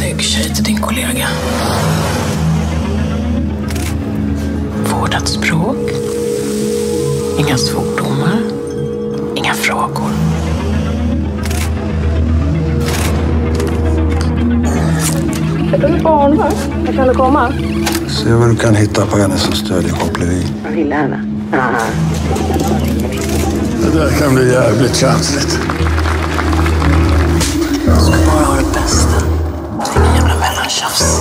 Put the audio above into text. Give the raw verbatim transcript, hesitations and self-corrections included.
snygg tjej till din kollega. Vårdat språk. Inga svordomar. Inga frågor. Är du barn här? Jag kan du komma? Se vad du kan hitta på henne som stödjer koppleri. Jag vill henne. Aha. Det där kan bli jävligt känsligt. Du ska bara ha det bästa. Det är ingen jävla mellantjafs.